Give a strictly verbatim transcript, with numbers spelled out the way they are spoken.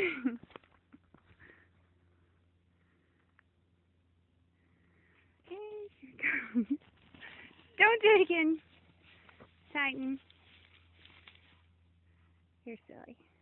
Here you go. Don't do it again, Titan. You're silly.